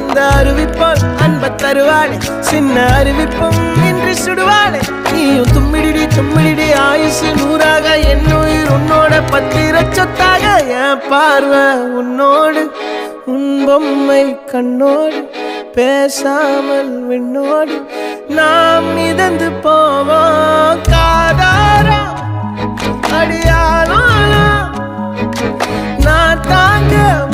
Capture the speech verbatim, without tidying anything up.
அந்த அறிவிப்பால் அன்ப தருவாளே சின்ன அறிவிப்பும் இன்றி சுடுவாளே நீயும் தும்மிடி தும்மிடி ஆயுசு நூறாக என்னுயிர் உன்னோட பத்திர சொத்தாக என் பார்வை உன்னோடு உன் பொம்மை கண்ணோடு பேசாமல் விண்ணோடு நாம் மிதந்து போவோம் காதாரா அடியாளோ நான் தாங்க